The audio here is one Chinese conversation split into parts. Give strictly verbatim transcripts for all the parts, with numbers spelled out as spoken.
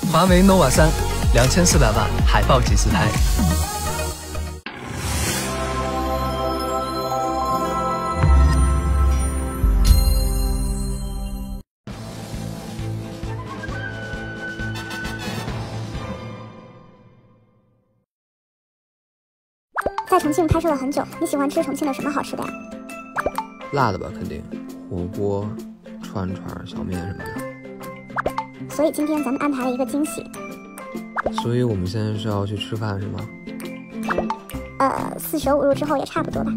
华为 nova 三，两千四百万，海报几十台。 在重庆拍摄了很久，你喜欢吃重庆的什么好吃的呀？ 辣的吧，肯定，火锅、串串、小面什么的。 所以今天咱们安排了一个惊喜。 所以我们现在是要去吃饭是吗？ 呃，四舍五入之后也差不多吧。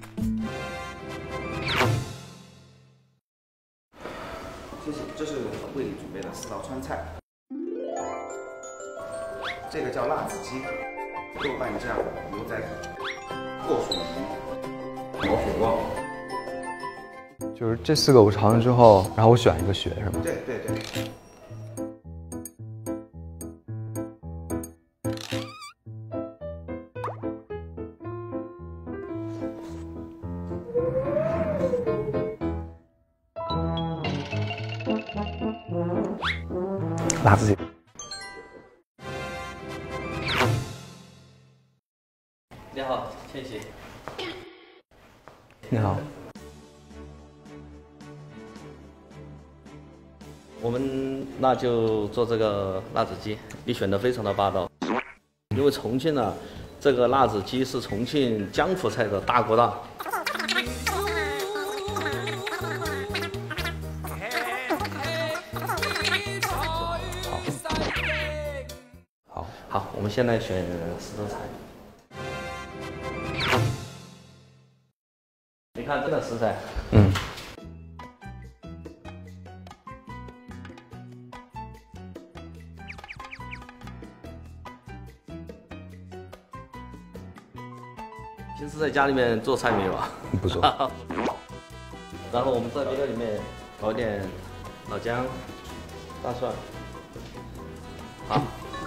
谢谢，这是为你准备的四道川菜。这个叫辣子鸡，豆瓣酱、牛仔骨、过水鱼、毛血旺。 就是这四个我尝了之后，然后我选一个学是吗？ 对对对。 辣子鸡。 你好，千玺。 你好。 我们那就做这个辣子鸡，你选的非常的霸道，因为重庆呢，这个辣子鸡是重庆江湖菜的大哥大。 好， 好，我们先来选四道菜。你看这个食材， 嗯。 平时在家里面做菜没有啊？ 不做。 然后我们在这个里面搞点老姜、大蒜。好。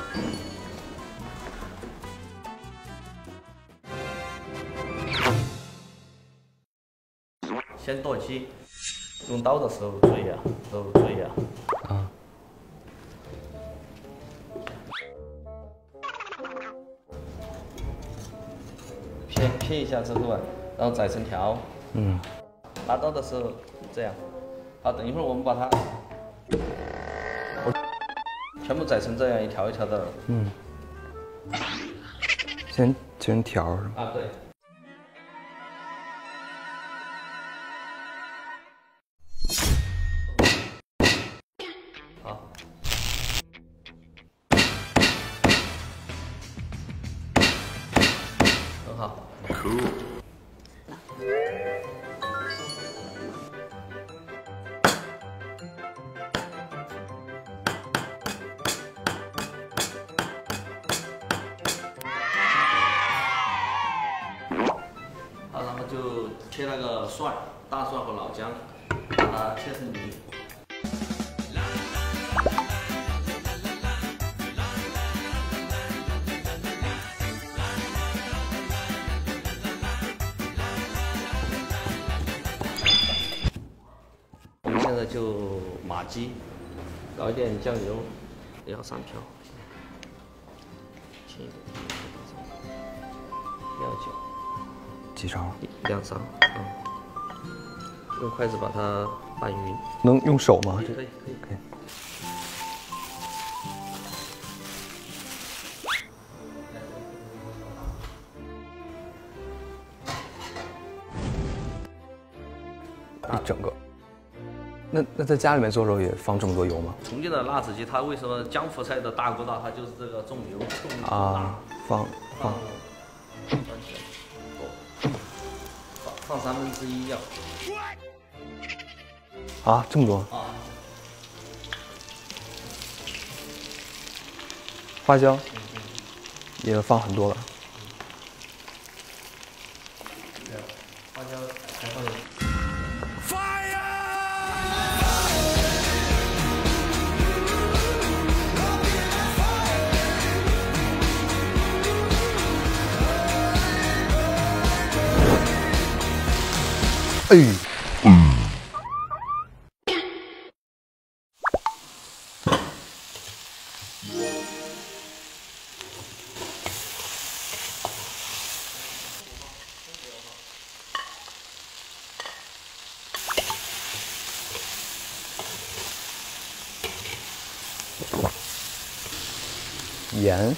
先剁鸡，用刀的时候注意啊，都注意啊。 啊。 撇撇一下之后啊，然后宰成条。 嗯。 拿刀的时候这样。好，等一会儿我们把它全部宰成这样一条一条的。 嗯。先切成条是吗？ 啊，对。好。很好。Cool。好，然后就切那个蒜、大蒜和老姜，把它切成泥。我们现在就码鸡，搞一点酱油，也要三瓢，轻一点，料酒。 几勺？ 两勺，嗯，用筷子把它拌匀。 能用手吗？ 可以，可以，可以。 一整个。那那在家里面做的时候也放这么多油吗？ 重庆的辣子鸡，它为什么江湖菜的大哥大？它就是这个重油重辣。 啊，放放。 放三分之一要。 啊，这么多。 啊。 花椒也放很多了。 对，花椒还放点。 哎，嗯。 盐。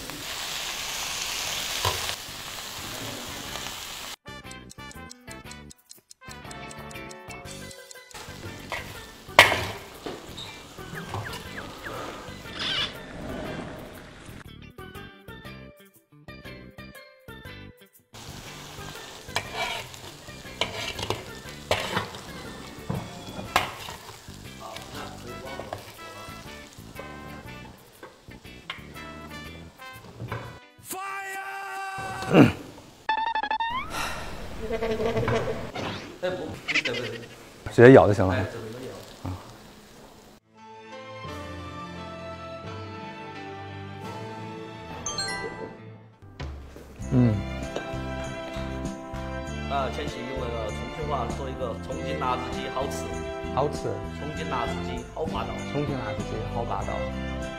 嗯，直接咬就行了。啊。嗯。 那千玺用那个重庆话说一个重庆辣子鸡好吃， 好吃。 重庆辣子鸡好霸道， 重庆辣子鸡好霸道。